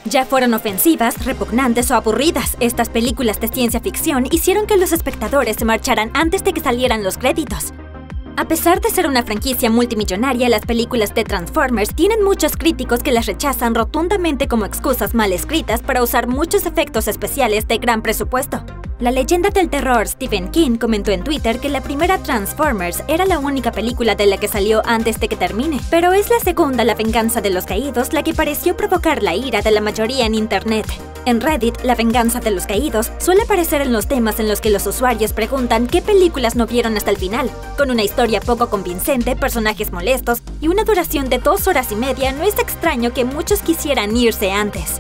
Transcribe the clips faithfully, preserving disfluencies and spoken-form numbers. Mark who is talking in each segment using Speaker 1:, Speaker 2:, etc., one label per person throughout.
Speaker 1: Ya fueron ofensivas, repugnantes o aburridas, estas películas de ciencia ficción hicieron que los espectadores se marcharan antes de que salieran los créditos. A pesar de ser una franquicia multimillonaria, las películas de Transformers tienen muchos críticos que las rechazan rotundamente como excusas mal escritas para usar muchos efectos especiales de gran presupuesto. La leyenda del terror Stephen King comentó en Twitter que la primera Transformers era la única película de la que salió antes de que termine, pero es la segunda, La Venganza de los Caídos, la que pareció provocar la ira de la mayoría en internet. En Reddit, La Venganza de los Caídos suele aparecer en los temas en los que los usuarios preguntan qué películas no vieron hasta el final. Con una historia poco convincente, personajes molestos y una duración de dos horas y media, no es extraño que muchos quisieran irse antes.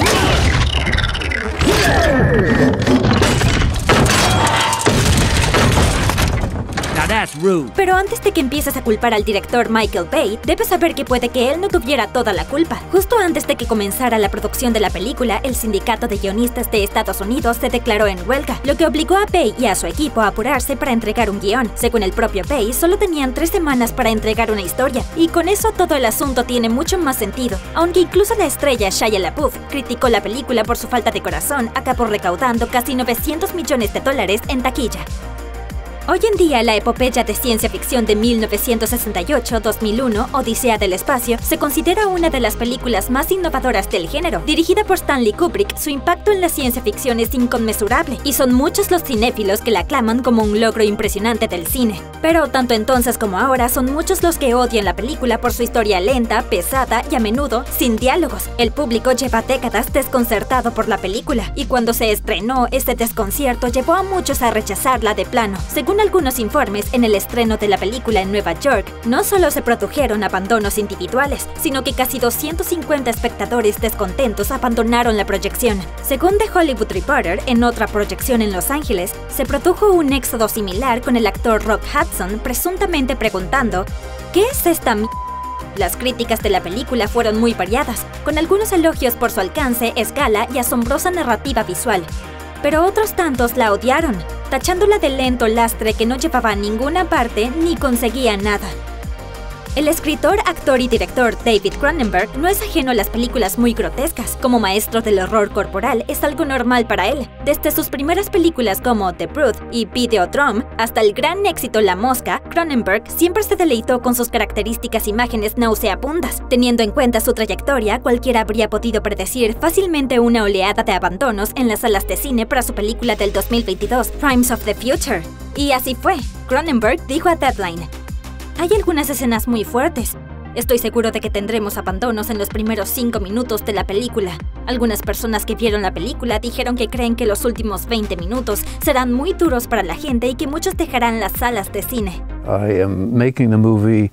Speaker 1: Pero antes de que empieces a culpar al director Michael Bay, debes saber que puede que él no tuviera toda la culpa. Justo antes de que comenzara la producción de la película, el sindicato de guionistas de Estados Unidos se declaró en huelga, lo que obligó a Bay y a su equipo a apurarse para entregar un guión. Según el propio Bay, solo tenían tres semanas para entregar una historia, y con eso todo el asunto tiene mucho más sentido. Aunque incluso la estrella Shia LaBeouf criticó la película por su falta de corazón, acabó recaudando casi novecientos millones de dólares en taquilla. Hoy en día, la epopeya de ciencia ficción de mil novecientos sesenta y ocho a dos mil uno, Odisea del Espacio, se considera una de las películas más innovadoras del género. Dirigida por Stanley Kubrick, su impacto en la ciencia ficción es inconmensurable, y son muchos los cinéfilos que la aclaman como un logro impresionante del cine. Pero tanto entonces como ahora, son muchos los que odian la película por su historia lenta, pesada y a menudo sin diálogos. El público lleva décadas desconcertado por la película, y cuando se estrenó, este desconcierto llevó a muchos a rechazarla de plano. Según algunos informes, en el estreno de la película en Nueva York, no solo se produjeron abandonos individuales, sino que casi doscientos cincuenta espectadores descontentos abandonaron la proyección. Según The Hollywood Reporter, en otra proyección en Los Ángeles, se produjo un éxodo similar con el actor Rock Hudson presuntamente preguntando ¿qué es esta m...? Las críticas de la película fueron muy variadas, con algunos elogios por su alcance, escala y asombrosa narrativa visual. Pero otros tantos la odiaron, tachándola de lento lastre que no llevaba a ninguna parte ni conseguía nada. El escritor, actor y director David Cronenberg no es ajeno a las películas muy grotescas. Como maestro del horror corporal, es algo normal para él. Desde sus primeras películas como The Brood y Videodrome hasta el gran éxito La Mosca, Cronenberg siempre se deleitó con sus características imágenes nauseabundas. Teniendo en cuenta su trayectoria, cualquiera habría podido predecir fácilmente una oleada de abandonos en las salas de cine para su película del dos mil veintidós, Crimes of the Future. Y así fue. Cronenberg dijo a Deadline: hay algunas escenas muy fuertes. Estoy seguro de que tendremos abandonos en los primeros cinco minutos de la película. Algunas personas que vieron la película dijeron que creen que los últimos veinte minutos serán muy duros para la gente y que muchos dejarán las salas de cine.
Speaker 2: I am making the movie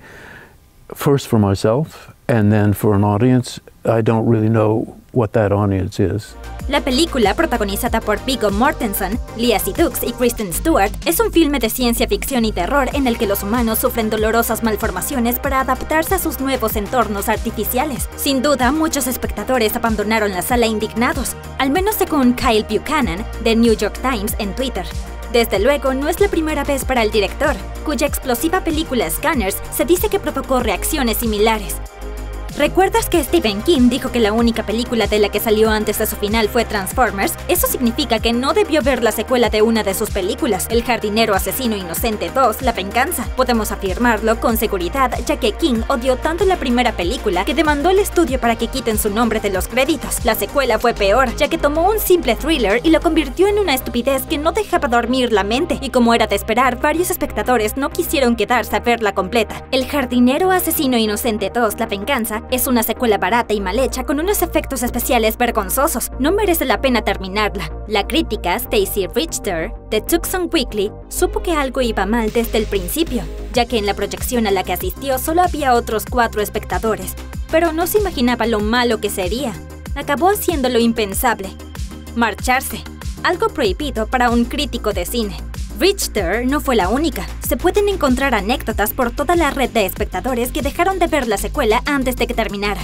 Speaker 2: first for myself and then for an audience. I don't really know what that audience is.
Speaker 1: La película, protagonizada por Viggo Mortensen, Lea Seydoux y Kristen Stewart, es un filme de ciencia ficción y terror en el que los humanos sufren dolorosas malformaciones para adaptarse a sus nuevos entornos artificiales. Sin duda, muchos espectadores abandonaron la sala indignados, al menos según Kyle Buchanan, de New York Times en Twitter. Desde luego, no es la primera vez para el director, cuya explosiva película Scanners se dice que provocó reacciones similares. ¿Recuerdas que Stephen King dijo que la única película de la que salió antes de su final fue Transformers? Eso significa que no debió ver la secuela de una de sus películas, El jardinero asesino inocente dos, La venganza. Podemos afirmarlo con seguridad, ya que King odió tanto la primera película que demandó al estudio para que quiten su nombre de los créditos. La secuela fue peor, ya que tomó un simple thriller y lo convirtió en una estupidez que no dejaba dormir la mente, y como era de esperar, varios espectadores no quisieron quedarse a verla completa. El jardinero asesino inocente dos, La venganza, es una secuela barata y mal hecha con unos efectos especiales vergonzosos. No merece la pena terminarla. La crítica, Stacy Richter, de Tucson Weekly, supo que algo iba mal desde el principio, ya que en la proyección a la que asistió solo había otros cuatro espectadores, pero no se imaginaba lo malo que sería. Acabó haciendo lo impensable: marcharse, algo prohibido para un crítico de cine. Richter no fue la única. Se pueden encontrar anécdotas por toda la red de espectadores que dejaron de ver la secuela antes de que terminara.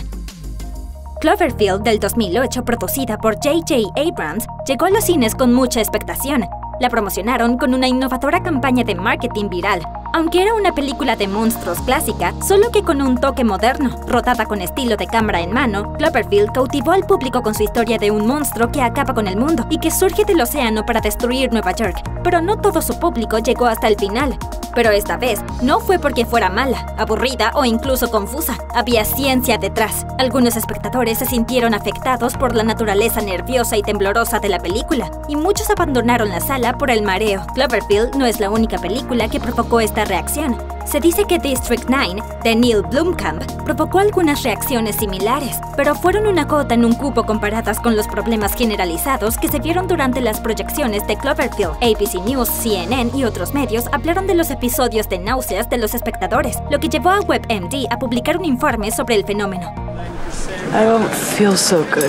Speaker 1: Cloverfield del dos mil ocho, producida por J J Abrams, llegó a los cines con mucha expectación, La promocionaron con una innovadora campaña de marketing viral, aunque era una película de monstruos clásica, solo que con un toque moderno. Rodada con estilo de cámara en mano, Cloverfield cautivó al público con su historia de un monstruo que acaba con el mundo y que surge del océano para destruir Nueva York, pero no todo su público llegó hasta el final. Pero esta vez no fue porque fuera mala, aburrida o incluso confusa. Había ciencia detrás. Algunos espectadores se sintieron afectados por la naturaleza nerviosa y temblorosa de la película, y muchos abandonaron la sala por el mareo. Cloverfield no es la única película que provocó esta reacción. Se dice que District nueve, de Neil Blomkamp, provocó algunas reacciones similares, pero fueron una gota en un cubo comparadas con los problemas generalizados que se vieron durante las proyecciones de Cloverfield. A B C News, C N N y otros medios hablaron de los episodios de náuseas de los espectadores, lo que llevó a WebMD a publicar un informe sobre el fenómeno.
Speaker 3: I don't feel so good.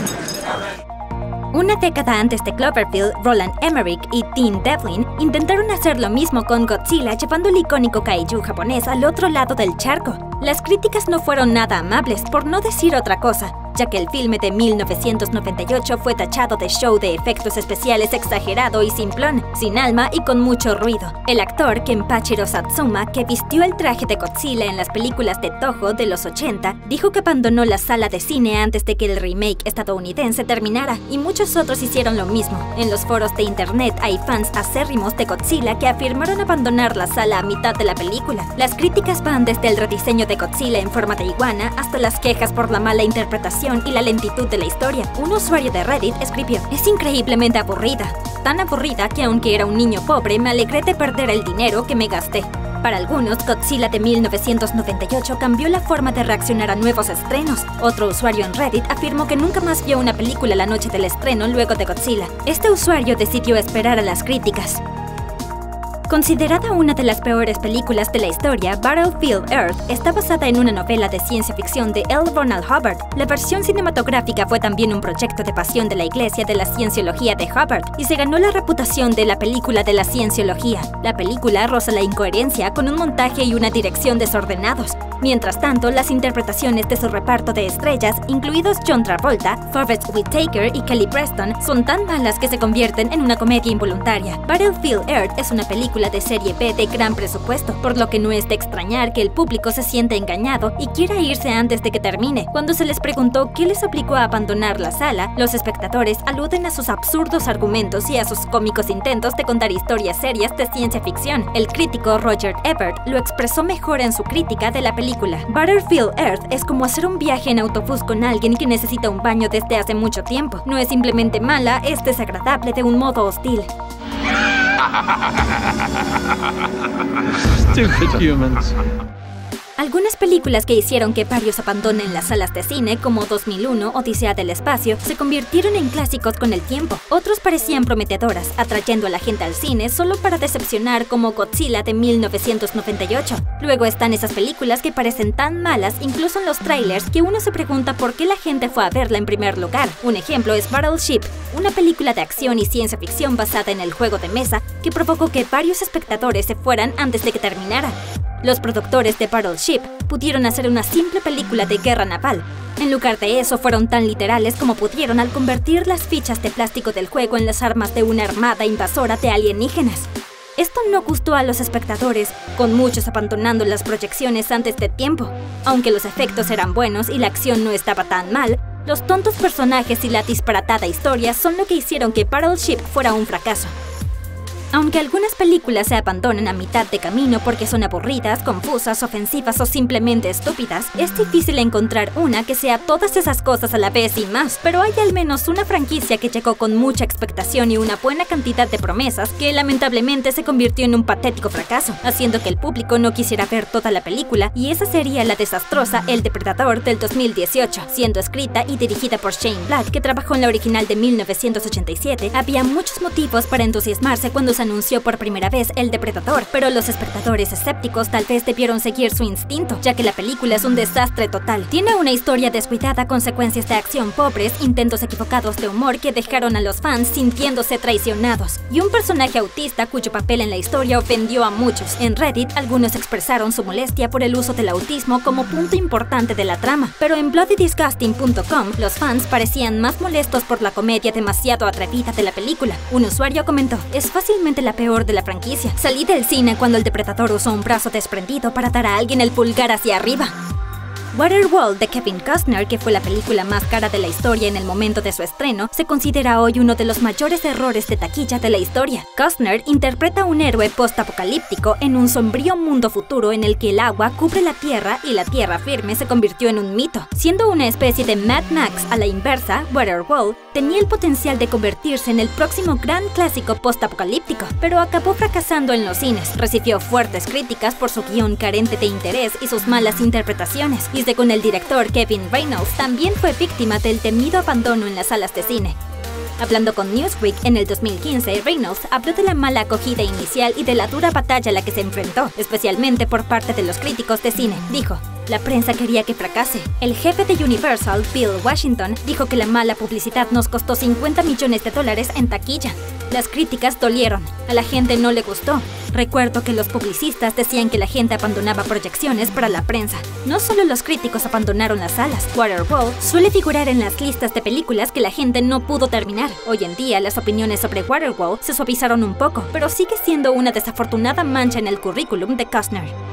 Speaker 1: Una década antes de Cloverfield, Roland Emmerich y Dean Devlin intentaron hacer lo mismo con Godzilla, llevando el icónico kaiju japonés al otro lado del charco. Las críticas no fueron nada amables, por no decir otra cosa, ya que el filme de mil novecientos noventa y ocho fue tachado de show de efectos especiales exagerado y simplón, sin alma y con mucho ruido. El actor Kenpachiro Satsuma, que vistió el traje de Godzilla en las películas de Toho de los ochenta, dijo que abandonó la sala de cine antes de que el remake estadounidense terminara, y muchos otros hicieron lo mismo. En los foros de internet hay fans acérrimos de Godzilla que afirmaron abandonar la sala a mitad de la película. Las críticas van desde el rediseño de Godzilla en forma de iguana hasta las quejas por la mala interpretación y la lentitud de la historia. Un usuario de Reddit escribió: "Es increíblemente aburrida, tan aburrida que aunque era un niño pobre me alegré de perder el dinero que me gasté". Para algunos, Godzilla de mil novecientos noventa y ocho cambió la forma de reaccionar a nuevos estrenos. Otro usuario en Reddit afirmó que nunca más vio una película la noche del estreno luego de Godzilla. Este usuario decidió esperar a las críticas. Considerada una de las peores películas de la historia, Battlefield Earth está basada en una novela de ciencia ficción de L. Ronald Hubbard. La versión cinematográfica fue también un proyecto de pasión de la Iglesia de la Cienciología de Hubbard y se ganó la reputación de la película de la Cienciología. La película roza la incoherencia con un montaje y una dirección desordenados. Mientras tanto, las interpretaciones de su reparto de estrellas, incluidos John Travolta, Forrest Whitaker y Kelly Preston, son tan malas que se convierten en una comedia involuntaria. Battlefield Earth es una película de serie B de gran presupuesto, por lo que no es de extrañar que el público se sienta engañado y quiera irse antes de que termine. Cuando se les preguntó qué les obligó a abandonar la sala, los espectadores aluden a sus absurdos argumentos y a sus cómicos intentos de contar historias serias de ciencia ficción. El crítico Roger Ebert lo expresó mejor en su crítica de la película. Battlefield Earth es como hacer un viaje en autobús con alguien que necesita un baño desde hace mucho tiempo. No es simplemente mala, es desagradable de un modo hostil.
Speaker 2: Stupid humans.
Speaker 1: Algunas películas que hicieron que varios abandonen las salas de cine, como dos mil uno, Odisea del Espacio, se convirtieron en clásicos con el tiempo. Otros parecían prometedoras, atrayendo a la gente al cine solo para decepcionar, como Godzilla de mil novecientos noventa y ocho. Luego están esas películas que parecen tan malas, incluso en los trailers, que uno se pregunta por qué la gente fue a verla en primer lugar. Un ejemplo es Battleship, una película de acción y ciencia ficción basada en el juego de mesa que provocó que varios espectadores se fueran antes de que terminara. Los productores de Battleship pudieron hacer una simple película de guerra naval. En lugar de eso, fueron tan literales como pudieron al convertir las fichas de plástico del juego en las armas de una armada invasora de alienígenas. Esto no gustó a los espectadores, con muchos abandonando las proyecciones antes de tiempo. Aunque los efectos eran buenos y la acción no estaba tan mal, los tontos personajes y la disparatada historia son lo que hicieron que Battleship fuera un fracaso. Aunque algunas películas se abandonan a mitad de camino porque son aburridas, confusas, ofensivas o simplemente estúpidas, es difícil encontrar una que sea todas esas cosas a la vez y más, pero hay al menos una franquicia que llegó con mucha expectación y una buena cantidad de promesas que lamentablemente se convirtió en un patético fracaso, haciendo que el público no quisiera ver toda la película, y esa sería la desastrosa El Depredador del dos mil dieciocho, siendo escrita y dirigida por Shane Black, que trabajó en la original de mil novecientos ochenta y siete. Había muchos motivos para entusiasmarse cuando se anunció por primera vez El Depredador, pero los espectadores escépticos tal vez debieron seguir su instinto, ya que la película es un desastre total. Tiene una historia descuidada con secuencias de acción pobres, intentos equivocados de humor que dejaron a los fans sintiéndose traicionados, y un personaje autista cuyo papel en la historia ofendió a muchos. En Reddit, algunos expresaron su molestia por el uso del autismo como punto importante de la trama, pero en bloody disgusting punto com los fans parecían más molestos por la comedia demasiado atrevida de la película. Un usuario comentó: "Es fácilmente probablemente la peor de la franquicia. Salí del cine cuando el depredador usó un brazo desprendido para dar a alguien el pulgar hacia arriba. Waterworld de Kevin Costner, que fue la película más cara de la historia en el momento de su estreno, se considera hoy uno de los mayores errores de taquilla de la historia. Costner interpreta a un héroe post-apocalíptico en un sombrío mundo futuro en el que el agua cubre la tierra y la tierra firme se convirtió en un mito. Siendo una especie de Mad Max a la inversa, Waterworld tenía el potencial de convertirse en el próximo gran clásico post-apocalíptico, pero acabó fracasando en los cines. Recibió fuertes críticas por su guión carente de interés y sus malas interpretaciones, y según el director Kevin Reynolds, también fue víctima del temido abandono en las salas de cine. Hablando con Newsweek en el dos mil quince, Reynolds habló de la mala acogida inicial y de la dura batalla a la que se enfrentó, especialmente por parte de los críticos de cine. Dijo: "La prensa quería que fracase. El jefe de Universal, Bill Washington, dijo que la mala publicidad nos costó cincuenta millones de dólares en taquilla. Las críticas dolieron. A la gente no le gustó. Recuerdo que los publicistas decían que la gente abandonaba proyecciones para la prensa. No solo los críticos abandonaron las salas. Waterworld suele figurar en las listas de películas que la gente no pudo terminar. Hoy en día, las opiniones sobre Waterworld se suavizaron un poco, pero sigue siendo una desafortunada mancha en el currículum de Costner".